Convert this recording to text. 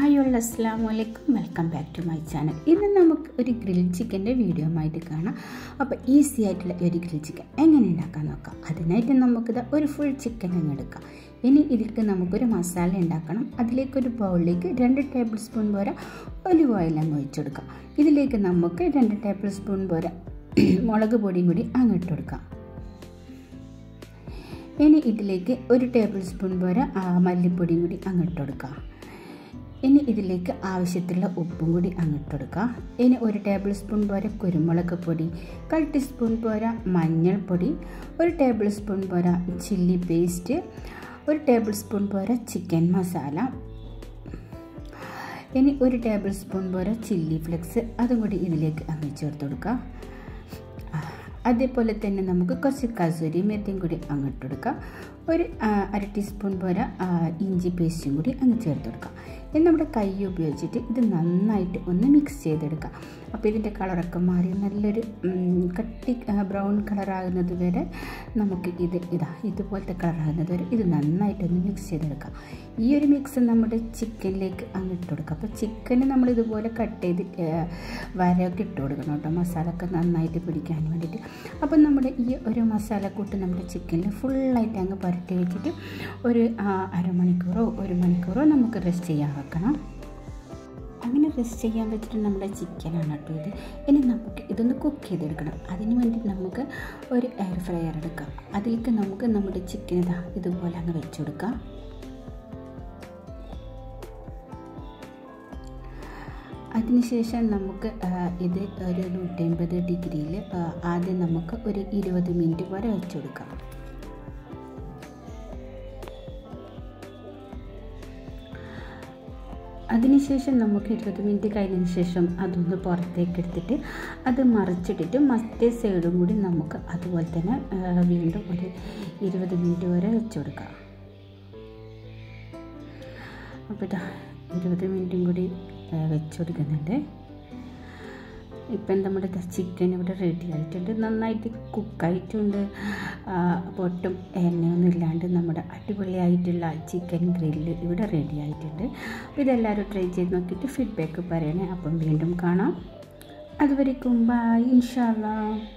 Hi all അസ്സലാമു അലൈക്കും, welcome back to my channel. ഇന്ന് നമുക്ക് ഒരു ഗ്രിൽ ചിക്കൻ്റെ വീഡിയോ ആയിട്ട് കാണാം. അപ്പോൾ ഈസി ആയിട്ടുള്ള ഒരു ഗ്രിൽ ചിക്കൻ എങ്ങനെ ഉണ്ടാക്കാൻ നോക്കാം. അതിനായിട്ട് നമുക്കിത് ഒരു ഫുൾ ചിക്കൻ അങ്ങ് എടുക്കാം. ഇനി ഇതിലേക്ക് നമുക്കൊരു മസാല ഉണ്ടാക്കണം. അതിലേക്കൊരു ബൗളിലേക്ക് 2 ടേബിൾ സ്പൂൺ പോരെ ഒലിവ് ഓയിൽ അങ്ങ് ഒഴിച്ചെടുക്കാം. ഇതിലേക്ക് നമുക്ക് 2 ടേബിൾ സ്പൂൺ പോരെ മുളക് പൊടിയും കൂടി അങ്ങോട്ട് കൊടുക്കാം. ഇനി ഇതിലേക്ക് 1 ടേബിൾ സ്പൂൺ പോരെ മല്ലിപ്പൊടിയും കൂടി അങ്ങോട്ട് കൊടുക്കാം. ഇനി ഇതിലേക്ക് ആവശ്യത്തിലുള്ള ഉപ്പും കൂടി അങ്ങോട്ട് കൊടുക്കുക. ഇനി 1 ടേബിൾ സ്പൂൺ പോരെ കുരുമുളക് പൊടി, 1/2 ടീസ്പൂൺ പോരെ മഞ്ഞൾപ്പൊടി, 1 ടേബിൾ സ്പൂൺ പോരെ ചില്ലി പേസ്റ്റ്, 1 ടേബിൾ സ്പൂൺ പോരെ ചിക്കൻ മസാല, ഇനി 1 ടേബിൾ സ്പൂൺ പോരെ ചില്ലി ഫ്ലെക്സ് അതും കൂടി ഇതിലേക്ക് അങ്ങ് ചേർത്ത് കൊടുക്കുക. അതേപോലെ തന്നെ നമുക്ക് കുറച്ച് കസൂരി മേത്തിയും കൂടി അങ്ങോട്ട് കൊടുക്കാം. 1/2 ടീസ്പൂൺ പോരെ ഇഞ്ചി പേസ്റ്റും കൂടി അങ്ങ് ചേർത്ത് കൊടുക്കാം. ഇനി നമ്മുടെ കൈ ഉപയോഗിച്ചിട്ട് ഇത് നന്നായിട്ട് ഒന്ന് മിക്സ് ചെയ്തെടുക്കാം. അപ്പോൾ ഇതിൻ്റെ കളറൊക്കെ മാറി നല്ലൊരു കട്ടി ബ്രൗൺ കളറാകുന്നത് വരെ നമുക്ക് ഇതുപോലത്തെ കളറാകുന്നത് വരെ ഇത് നന്നായിട്ടൊന്ന് മിക്സ് ചെയ്തെടുക്കാം. ഈ ഒരു മിക്സ് നമ്മുടെ ചിക്കനിലേക്ക് അങ്ങോട്ട് കൊടുക്കാം. അപ്പോൾ ചിക്കന് നമ്മൾ ഇതുപോലെ കട്ട് ചെയ്ത് വരയൊക്കെ ഇട്ട് കൊടുക്കണം കേട്ടോ, മസാലയൊക്കെ നന്നായിട്ട് പിടിക്കാൻ വേണ്ടിയിട്ട്. അപ്പോൾ നമ്മുടെ ഈ ഒരു മസാലക്കൂട്ട് നമ്മുടെ ചിക്കനിൽ ഫുള്ളായിട്ട് അങ്ങ് പുരട്ടി വെച്ചിട്ട് ഒരു അരമണിക്കൂറോ 1 മണിക്കൂറോ നമുക്ക് റെസ്റ്റ് ചെയ്യാൻ വെക്കണം. അങ്ങനെ റെസ്റ്റ് ചെയ്യാൻ വെച്ചിട്ട് നമ്മുടെ ചിക്കനാണ് കേട്ടോ ഇത്. ഇനി നമുക്ക് ഇതൊന്ന് കുക്ക് ചെയ്തെടുക്കണം. അതിന് വേണ്ടി നമുക്ക് ഒരു എയർ ഫ്രയർ എടുക്കാം. അതിലേക്ക് നമുക്ക് നമ്മുടെ ചിക്കൻ ഇതുപോലെ അങ്ങ് വെച്ച് കൊടുക്കാം. അതിനുശേഷം നമുക്ക് ഇത് ഒരു 180 ഡിഗ്രിയിൽ ആദ്യം നമുക്ക് ഒരു 20 മിനിറ്റ് വരെ വെച്ച് കൊടുക്കാം. അതിനുശേഷം നമുക്ക് 20 മിനിറ്റ് കഴിഞ്ഞതിന് ശേഷം അതൊന്ന് പുറത്തേക്ക് എടുത്തിട്ട് അത് മറിച്ചിട്ടിട്ട് മറ്റേ സൈഡും കൂടി നമുക്ക് അതുപോലെ തന്നെ വീണ്ടും ഒരു 20 മിനിറ്റ് വരെ വെച്ച് കൊടുക്കാം. അപ്പോൾ 20 മിനിറ്റും കൂടി വെച്ച് കൊടുക്കുന്നുണ്ട്. ഇപ്പം നമ്മുടെ ചിക്കൻ ഇവിടെ റെഡി ആയിട്ടുണ്ട്, നന്നായിട്ട് കുക്കായിട്ടുണ്ട്. ഒട്ടും എണ്ണയൊന്നും ഇല്ലാണ്ട് നമ്മുടെ അടിപൊളിയായിട്ടുള്ള ചിക്കൻ ഗ്രില്ല് ഇവിടെ റെഡി ആയിട്ടുണ്ട്. അപ്പോൾ ഇതെല്ലാവരും ട്രൈ ചെയ്ത് നോക്കിയിട്ട് ഫീഡ്ബാക്ക് പറയണേ. അപ്പം വീണ്ടും കാണാം. അതുവരേക്കും ബൈ, ഇൻഷാ അല്ലാഹ്.